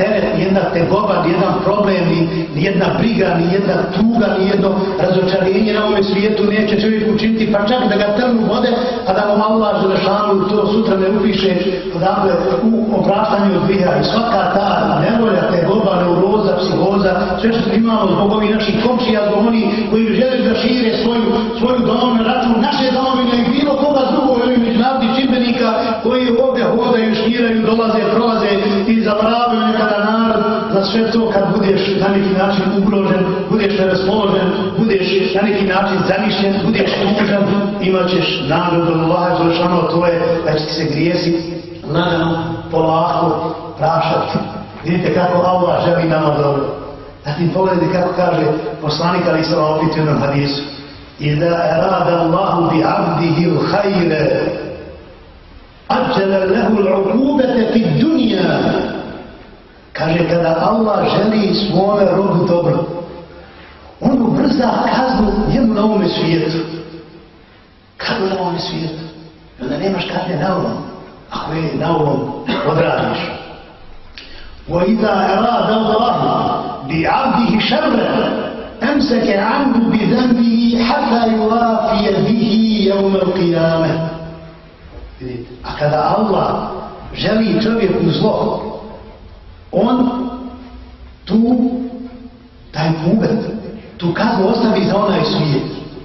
[SPEAKER 2] jedna tegoba, ni jedan problem, ni, ni jedna briga, ni jedna tuga, ni jedno razočarenje na ovome svijetu neće čovjek učiniti, pa čak da ga trnu vode, a da mu Allah Želešanu to sutra ne upiše dakle, u opraštanju od grijeha. I svaka ta nevolja, tegoba, neuroza, psihoza, sve što imamo zbog ovih naših komšija, zbog onih koji bi žele da šire svoju, svoju domovinu, račun naše domovine i bilo koga drugog ovih međunarodnih čimbenika koji ovdje hodaju, širaju, dolaze, prolaze i zaboravaju nekada narod. Za sve to kad budeš na neki način ugrožen, budeš neraspoložen, budeš na neki način zamišljen, budeš tužan, imat ćeš nagradu Allaha Želešanu, to je da će se grijesi lagano, polako prašati. Vidite kako Allah želi nama dobro. Zatim pogledajte kako kaže poslanik ali se opet u jednom hadisu. Iza erada Allahu bi abdihi l'hajre ađele lehu l'ukubete fi dunja. Kaže, kada Allah želi svome robu dobro, on ubrza kaznu njemu na ovome svijetu. Kako na ovome svijetu? I onda nemaš kazne na ovom, ako je na ovom odradiš. وَإِذَا أَرَادَ اللَّهُ بِعَبْدِهِ شَرًّا أَمْسَكَ عَنْهُ بِذَنبِهِ حَتَّى يُوَافِيَ بِهِ يَوْمَ الْقِيَامَةِ. A kada Allah želi čovjeku zlo, on tu taj pugat, tu kaznu ostavi za onaj svijet.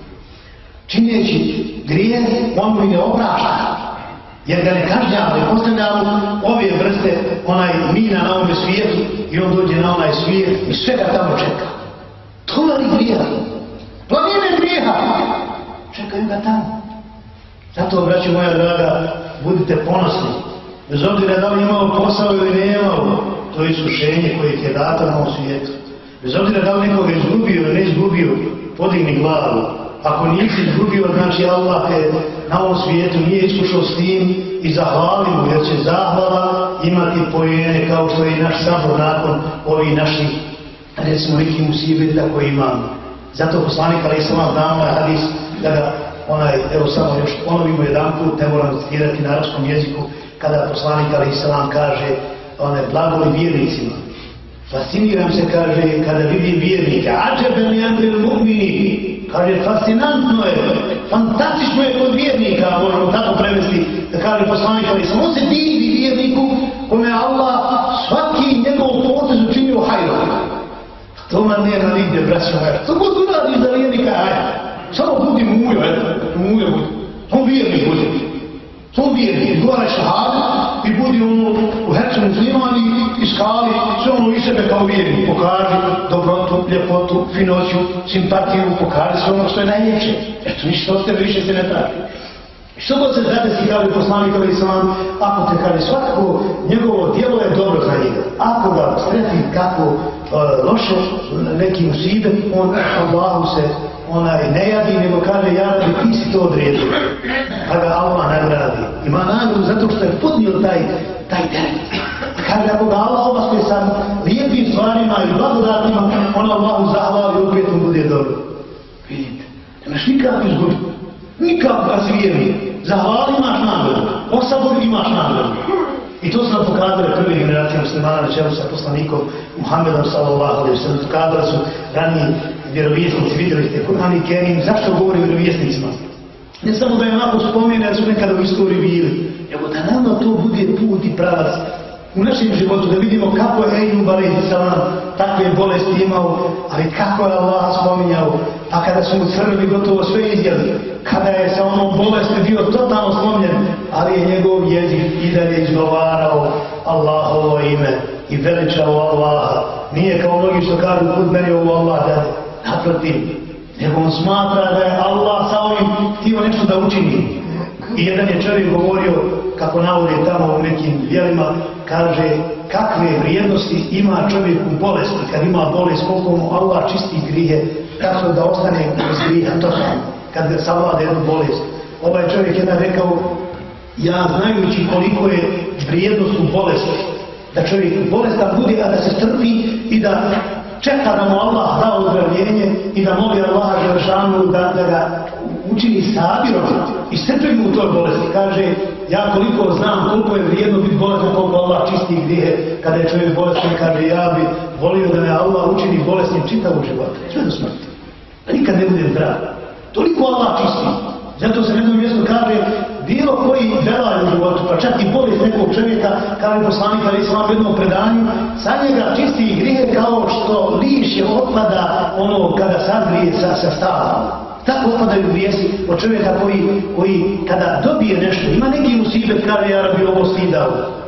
[SPEAKER 2] Čineći grije, on mu ne oprašta, jer ga ne kažnjava, ne postavlja ove vrste onaj mina na ovome svijetu i on dođe na onaj svijet i sve ga tamo čeka. Tonari grijeha, planine grijeha, čekaju ga tamo. Zato, braći moja draga, budite ponosni. Bez obzira da li imao posao ili ne imao, to je iskušenje koje ti je dato na ovom svijetu. Bez obzira da li nekoga izgubio ili ne izgubio, podigni glavu. Ako nisi izgubio, znači Allah te na ovom svijetu nije iskušao s tim i zahvali mu, jer će zahvala imati pojene kao što je i naš sabor nakon ovih naših, recimo, neki musibeta koji imamo. Zato poslanik alejhi selam dao na hadis da ga onaj, evo samo još ponovimo jedan put, ne moram citirati na arapskom jeziku, kada poslanik alejhi selam kaže one blagoli vjernicima. Fasciniram se, kaže, kada vidim vjernike, ađebe mi amril mu'mini, kaže, fascinantno je, fantastično je kod vjernika, možemo tako prevesti, da kaže poslanik alejhi selam, on se divi vjerniku kome Allah svaki njegov potez učinio hajrom. To man nema nigdje, braćo moja, što god uradiš za vjernika, hajde, samo budi mujo, mujo budi, on vjernik budi. On vjernik, izgovaraj šahadu i budi ono u hercu muslimani i skali sve ono iz sebe kao vjernik. Pokaži dobrotu, ljepotu, finoću, simpatiju, pokaži sve ono što je najljepše. Eto, ništa od tebe više se ne traži. Što god se zadesi, kaže poslanik alejhi selam, ako te kaže svako njegovo djelo je dobro za njega. Ako ga streti kako uh, loše neki musibet, on Allahu se onaj ne jadi, nego kaže ja ti si to odredio. Pa ga Allah nagradi. Ima nagradu zato što je podnio taj, taj teret. Kaže ako ga Allah obaskuje sa lijepim stvarima i blagodatima, on Allahu zahvali i opet mu bude dobro. Vidite, nemaš nikako izgubiti. Nikako kad si vjerni. Zahvali imaš nagradu, osabor imaš nagradu. I to su nam pokazali prvi generacije muslimana na čelu sa poslanikom Muhammedom sallallahu alejhi ve sellem. Pokazali su raniji vjerovjesnici, vidjeli ste Kur'an i Kerim, zašto govori o vjerovjesnicima? Ne samo da je onako spomene da su nekada u istoriji bili, nego da nama to bude put i pravac u našem životu, da vidimo kako je Ejub alejhi selam takve bolesti imao, ali kako je Allah spominjao, pa kada su mu crvi gotovo sve izjeli, kada je sa onom bolesti bio totalno slomljen, ali je njegov jezik i dalje izgovarao Allahovo ime i veličao Allaha. Nije kao mnogi što kažu kud meni ovo Allah dade, naprotiv, nego on smatra da je Allah sa ovim htio nešto da učini. I jedan je čovjek govorio, kako navode tamo u nekim dijelima, kaže kakve vrijednosti ima čovjek u bolesti, kad ima bolest, koliko mu Allah čisti grije, kako da ostane bez grija, totalno, kad ga savlada jednu bolest. Ovaj čovjek jedan rekao, ja znajući koliko je vrijednost u bolesti, da čovjek bolestan bude, a da se strpi i da čeka da mu Allah da ozdravljenje i da moli Allaha Želešanu da, da ga učini sabirom i strpljivim u toj bolesti. Kaže, ja koliko znam koliko je vrijedno biti bolestan, koliko Allah čisti grijehe. Kada je čovjek bolestan, kaže, ja bi volio da me Allah učini bolesnim čitavog života. Sve do smrti. Da nikad ne budem zdrav. Toliko Allah čisti. Zato se na jednom mjestu kaže, bilo koji belaj u životu, pa čak i bolest nekog čovjeka, kao je poslanik ali islam u jednom predanju, sa njega čisti i grije kao što lišće otpada ono kada sagrije sa, sa stavama. Tako otpadaju grijesi od čovjeka koji, koji kada dobije nešto, ima neki musibet, kaže ja rabi ovo stidao.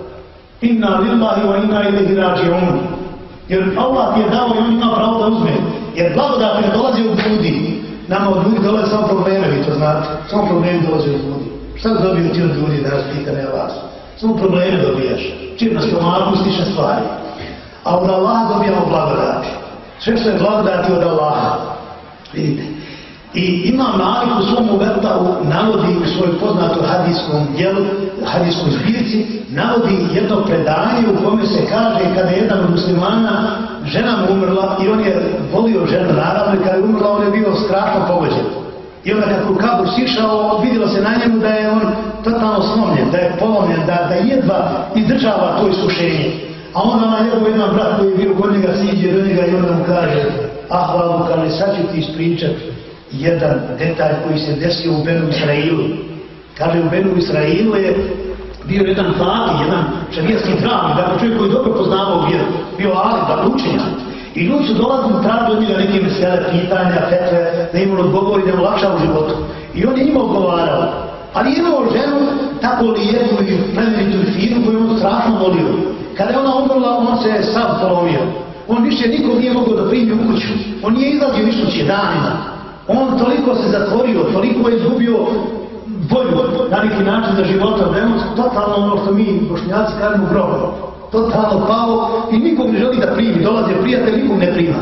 [SPEAKER 2] Inna lillahi wa inna ilaihi rađi'un. Jer Allah ti je dao i on ima pravo da uzme. Jer blagodat ne dolazi od ljudi. Nama od ljudi dolaze samo probleme, vi to znate. Samo problemi dolaze od ljudi. Šta dobiju ti od ljudi da nas pita ne vas? Samo probleme dobijaš. Čim na stomaku slične stvari. A od Allaha dobijamo blagodati. Sve što je blagodati od Allaha. Vidite. I Imam Malik u svom uvrtavu navodi u svojoj poznatom hadijskom djelu, hadijskoj zbirci, navodi jedno predanje u kome se kaže kada je jedan od muslimana, žena mu umrla i on je volio ženu naravno i kada je umrla on je bio strašno pogođen. I onda kad u kabur sišao, vidjelo se na njemu da je on totalno slomljen, da je polomljen, da, da jedva izdržava to iskušenje. A onda na njegov jedan brat koji je bio kod njega siđe do njega i onda mu kaže, ah, Vladu, kaže, sad ću ti ispričat jedan detalj koji se desio u Benu Israilu. Kaže, u Benu Israilu je bio jedan faki, jedan šarijatski pravnik, dakle čovjek koji dobro poznavao vjeru, bio ali, dakle učenjak. I ljudi su dolazili tražili od njega neke mesele, pitanja, fetve, da im on odgovori, da im olakša u životu. I on je njima odgovarao. Ali je imao ženu tako lijepu i plemenitu i finu koju on strašno volio. Kada je ona umrla, on se je sav polomio. On više nikog nije mogao da primi u kuću. On nije izlazio iz kuće danima. On toliko se zatvorio, toliko je izgubio volju na neki način za života, da je on totalno ono što mi bošnjaci kažemo grobo. Totalno pao i nikog ne želi da primi, dolaze prijatelj, nikog ne prima.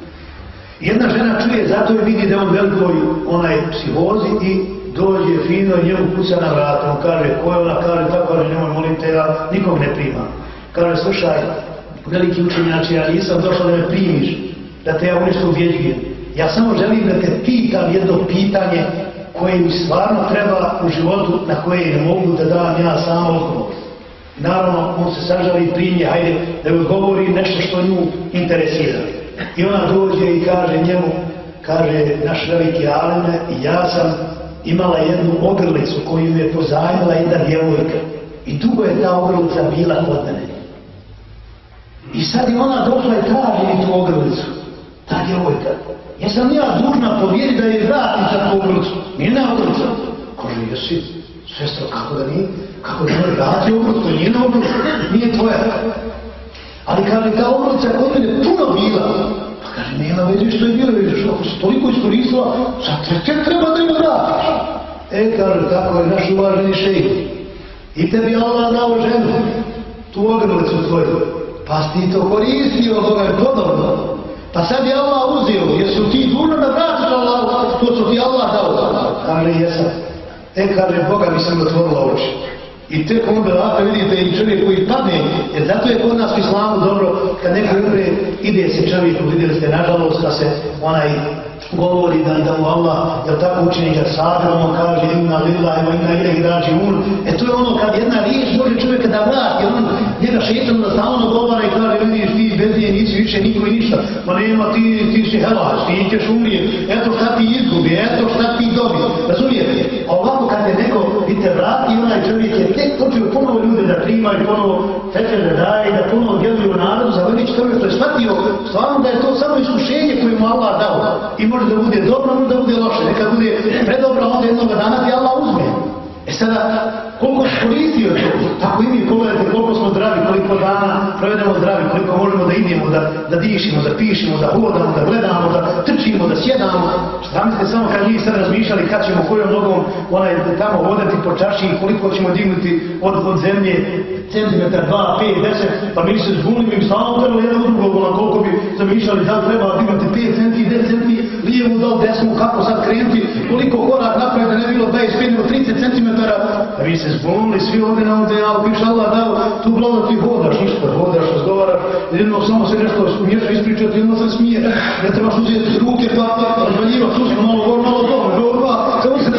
[SPEAKER 2] Jedna žena čuje, zato je vidi da on velikoj onaj psihozi i dođe fino i njemu kuca na vrata. On kaže, ko je ona, kaže, tako kaže, nemoj molim te, ja nikog ne prima. Kaže, slušaj, veliki učenjači, ja nisam došao da me primiš, da te ja u nešto ubjeđujem. Ja samo želim da te pitam jedno pitanje koje mi stvarno treba u životu na koje ne mogu da dam ja samo odgovor. Naravno, on se sažali i primje, hajde da joj govori nešto što nju interesira. I ona dođe i kaže njemu, kaže naš veliki alime, ja sam imala jednu ogrlicu koju mi je pozajmila jedna djevojka. I dugo je ta ogrlica bila kod mene. I sad je ona došla i traži mi tu ogrlicu. Ta djevojka. Jesam ja dužna povjeriti da je vratim za tu ogrlicu? Nije na ogrlica. Kaže, jesi, sestra, kako da nije? Kako da ne vrati ogrlicu? To nije na ogrlicu, nije tvoja. Ali kaže, ta ogrlica kod mene puno bila. Pa kaže, nema veze što je bilo, vidiš, ako si toliko iskoristila, sad te treba da ima vratiš. E, kaže, tako je naš uvaženi šejh. I tebi Allah dao ženu, tu ogrlicu tvoju. Pa si ti to koristio, toga je podobno. Pa sad je Allah uzeo, jesu ti dužno da vratiš Allah, to su ti Allah dao. Kaže, jesam. E, kaže, Boga mi sam otvorila oči. I tek onda ovako vidite i čovjek koji padne, jer zato je kod nas u islamu dobro, kad neko umre, ide se čovjeku, vidjeli ste, nažalost, da se onaj govori da, da mu Allah, jel tako učini ga sabir, on kaže inna lillahi wa inna ilaihi rađi'un. E to je ono kad jedna riječ može čovjeka da vrati, jer on njega šetan da stalno govara i kaže, vidiš ti bez nje nisi više niko i ništa, ma nema ti, ti si helaš, ti ćeš umrijeti, eto šta ti izgubi, eto šta ti dobi, razumijete? A ovako kad je neko vidite vrati, onaj čovjek je tek počeo ponovo ljude da prima i ponovo fetve da daje, da ponovo djeluju u narodu, zavodići tome što je shvatio, stvarno da je to samo iskušenje koje mu Allah dao. I može da bude dobro, može da bude loše. Neka bude predobro, onda jednog dana ti Allah uzme. E sada, koliko se koristio to? Tako i mi pogledajte koliko smo zdravi, koliko dana provedemo zdravi, koliko možemo da idemo, da, da dišimo, da pišemo, da hodamo, da gledamo, da trčimo, da sjedamo. Šta mislite samo kad mi sad razmišljali kad ćemo kojom nogom onaj tamo hodati po čaši i koliko ćemo dignuti od, od zemlje, centimetar, dva, pet, deset, pa mi se zbunili, mi stalno trebali jedan od drugog, ono koliko bi zamišljali da treba dignuti pet centi, deset centi, lijevu, dol, desnu, kako sad krenuti, koliko korak napraviti da ne bilo dvadeset pet do trideset centimetara. A vi se zbunili, svi ovdje na ovdje, ali piše Allah dao, tu glavno ti hodaš, ništa, hodaš, razgovaraš, jedno samo se nešto smiješ ispričati, jedno se smije, ne trebaš uzeti ruke, pa razvaljiva, tu smo malo gor, malo dobro, dobro, samo se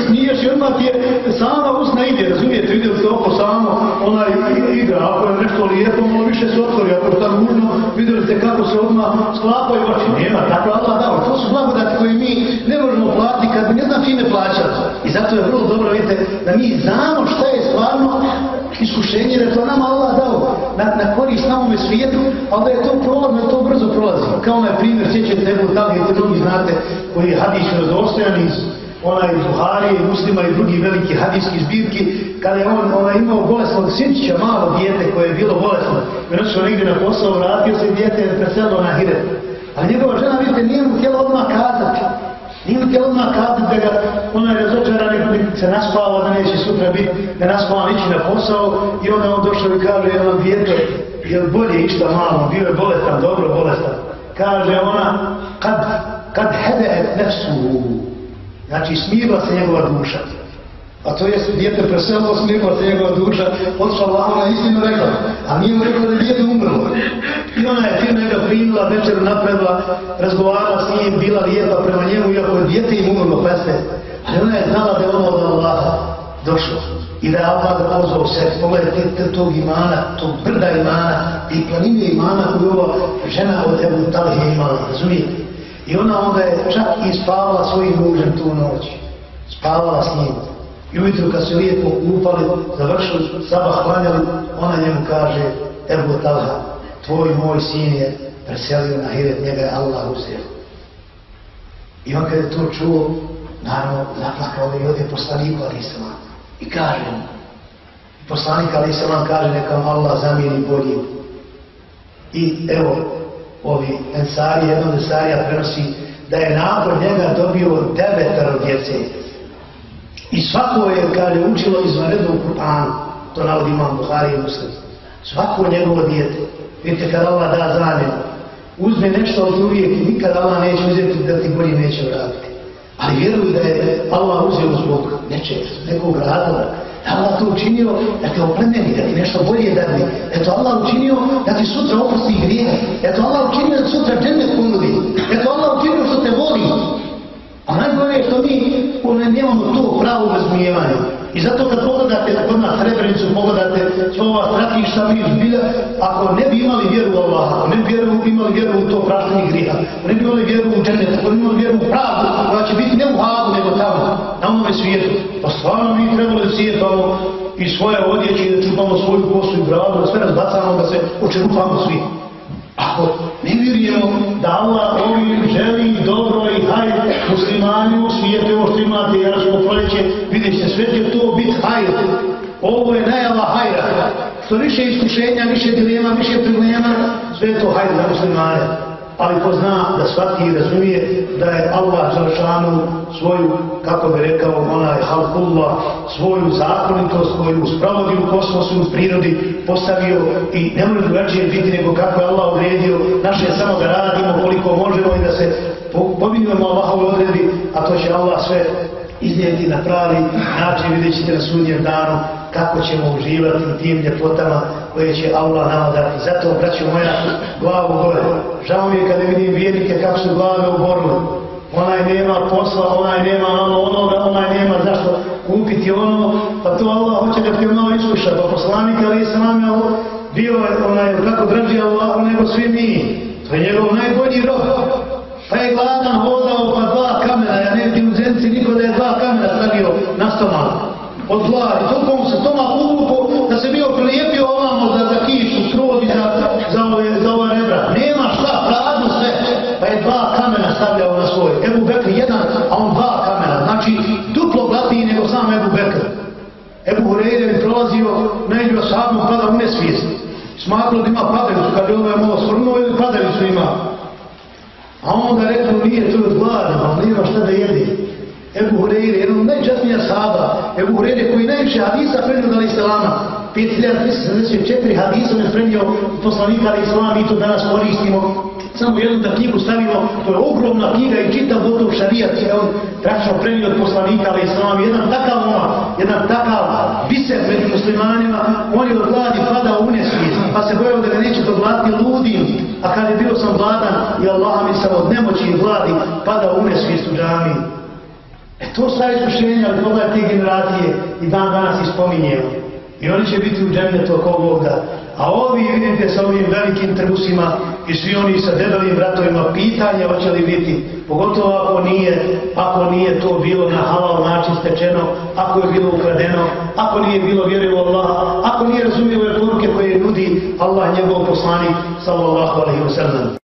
[SPEAKER 2] ti je sama usna ide, razumijete, vidjeli ste oko samo, onaj igra, ako je nešto lijepo, malo više se otvori, ako je tako ružno, vidjeli ste kako se odmah sklapaju oči. Nema, tako Allah dao. To su blagodati koje mi ne možemo platiti kad ne znam čime plaćati. I zato je vrlo dobro, vidite, da mi znamo šta je stvarno iskušenje, da to nama Allah dao na, na korist samome svijetu, ali da je to prolazno i to brzo prolazi. Kao onaj primjer, sjećate Ebu Talib, te drugi znate, koji je hadis vjerodostojan iz onaj Buharije i Muslima i drugi veliki hadijski zbirki, kada je on onaj, imao bolesnog sinčića, malo dijete koje je bilo bolesno, i noćeo negdje na posao, vratio se i dijete je preselilo na hiret. Ali njegova žena, vidite, nije mu htjela odmah kazati. Nije mu htjela odmah kazati da ga onaj razočara, nek se naspava, da neće sutra biti, da naspava nići na posao, i onda on došao i kaže, ono dijete, je li bolje išta malo, bio je bolestan, dobro bolestan. Kaže ona, kad, kad hedehet nefsuhu, znači smirila se njegova duša. A to je dijete preselilo, smirila se njegova duša, otišla Allahu na istinu rekla, a nije mu rekla da je dijete umrlo. I ona je fino ga primila, večeru napravila, razgovarala s njim, bila lijepa prema njemu, iako je dijete im umrlo pesme. Ali ona je znala da je ono od Allaha došlo. I da je Allah da pozvao se, pogledajte tog imana, tog brda imana, i planine imana koju ova žena od Ebu Talib je imala, razumijete? I ona onda je čak i spavala svojim mužem tu noć. Spavala s njim. I ujutru kad se lijepo kupali, završili, sabah klanjali, ona njemu kaže, Ebu Talha, tvoj moj sin je preselio na hiret, njega je Allah uzeo. I on kada je to čuo, naravno zaplakao i ode poslaniku alaih salam. I kaže mu, poslanik alaih salam kaže, neka mu Allah zamijeni boljim. I evo, ovi ensari, jedan ensarija prenosi da je nakon njega dobio devetero djece. I svako je, kaže, učilo izvanredno u Kur'anu, to navodi imam Buhari i Muslim. Svako njegovo dijete. Vidite, kada Allah da zamjenu, uzme nešto od uvijek i nikada Allah neće uzeti da ti bolje neće vratiti. Ali vjeruj da je Allah uzeo zbog nečeg, nekog razloga. Da Allah to učinio da te oplemeni, da ti nešto bolje dadne. Da to Allah učinio da ti sutra oprosti grijehe. Da to Allah učinio da sutra džennet ponudi. Da to Allah učinio što te voli. A najgore je što mi nemamo to pravo razumijevanje. I zato kad pogledate kod nas Srebrenicu, pogledate sva ova stratišta, mi zbilja, ako ne bi imali vjeru u Allaha, ako ne bi imali vjeru u to praštanje griha, ako ne bi imali vjeru u džennet, ako ne bi imali vjeru u pravdu, koja će biti ne u Hagu, nego tamo, na onome svijetu, pa stvarno mi trebali da sjetamo i svoje odjeće, da čupamo svoju kosu i bradu, da sve razbacamo, da se očerupamo svi. Ako ne vjerujemo da Allah ovim želi dobro i hajde muslimani u svijetu, ovo što imate Jaraško proljeće, vidjet ćete, sve će to biti hajde. Ovo je najava hajda. Što više iskušenja, više dilema, više problema, sve je to hajde za muslimane. Ali ko zna da shvati i razumije da je Allah Đelešanu svoju, kako bi rekao onaj Halkullah, svoju zakonitost koju sprovodi u kosmosu, u prirodi postavio i ne može drugačije biti nego kako je Allah odredio. Naše je samo da radimo koliko možemo i da se povinujemo Allahovoj odredbi, a to će Allah sve iznijeti na pravi način. Vidjet ćete na sudnjem danu kako ćemo uživati u tim ljepotama koje će Allah nama dati. Zato, braćo moja, glavu gore. Žao mi je kada vidim vjernike kako su glave oborili. Onaj nema posla, onaj nema ono, onoga, onaj nema zašto kupiti ono, pa to Allah hoće da te malo iskuša. Pa poslanik, ali sam vam bio onaj, kako draži Allah nego svi mi. To je njegov najbolji rob. Pa je gladan hodao pa dva kamena, ja ne vidim u zemci niko da je dva kamena stavio na stomak. Od gladi, toliko mu se stomak uvukao da se bio prilijepio ovamo za, za kišu, skrod i za, za, ove, za ova rebra. Nema šta, prazno sve. Pa je dva kamena stavljao na svoj. Ebu Bekr jedan, a on dva kamena. Znači, duplo glatiji nego sam Ebu Bekr. Ebu Hureyre bi prolazio, neđu ashabom pada u nesvijest. Smatrao da ima padalicu, kad je ovo je malo svrnuo ili padalicu ima. A onda rekao, nije to od glada, ali nema šta da jede. Ebu Hureyre, jedan od najčasnija sahaba, Ebu Hureyre koji najviše hadisa prenio da Islama, pet hiljada trista sedamdeset četiri hadisa ne prenio poslanika ali Islama, mi to danas koristimo. Samo jednu da knjigu stavimo, to je ogromna knjiga i čitav gotov šarijat je on tračno prenio od poslanika ali Islama. Jedan takav oma, jedan takav biser među muslimanima, on je od gladi padao u nesvijest, pa se bojao da ga neće to gladni ludim. A kad je bio sam gladan i Allah mi sam od nemoći i gladi padao u nesvijest u džamiji.
[SPEAKER 1] E to sta iskušenja, ali pogledaj te generacije i dan danas ispominjemo. I oni će biti u džennetu oko Bog da. A ovi, vidite, sa ovim velikim trusima i svi oni sa debelim vratovima, pitanje hoće li biti, pogotovo ako nije, ako nije to bilo na halal način stečeno, ako je bilo ukradeno, ako nije bilo vjere u Allah, ako nije razumio ove poruke koje nudi Allah, njegov poslanik, sallallahu alejhi ve sellem.